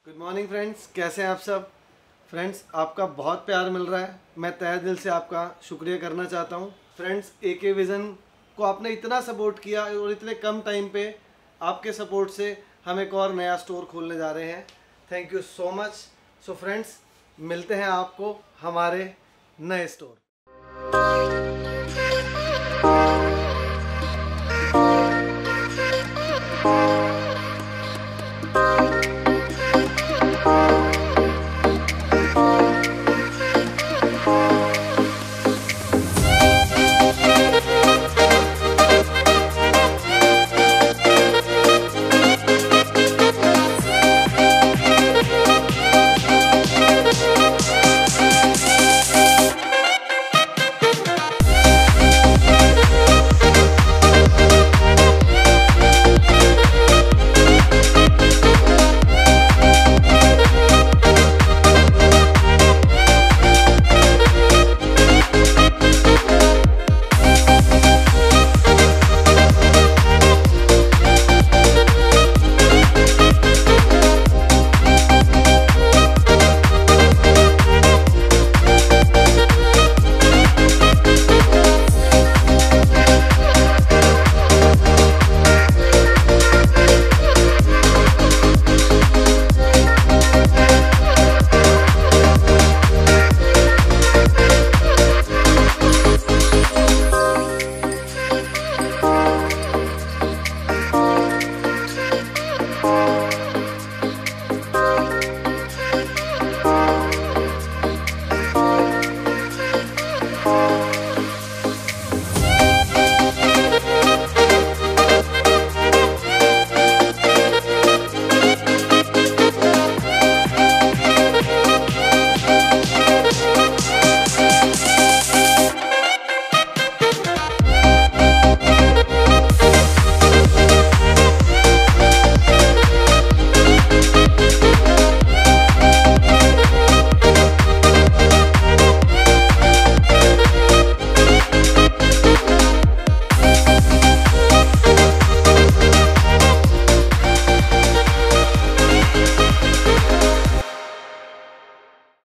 Good morning friends, कैसे हैं आप सब। फ्रेंड्स, आपका बहुत प्यार मिल रहा है। मैं तहे दिल से आपका शुक्रिया करना चाहता हूं। फ्रेंड्स, एके विज़न को आपने इतना सपोर्ट किया और इतने कम टाइम पे आपके सपोर्ट से हम एक और नया स्टोर खोलने जा रहे हैं। Thank you so much. So friends, मिलते हैं आपको हमारे नए स्टोर।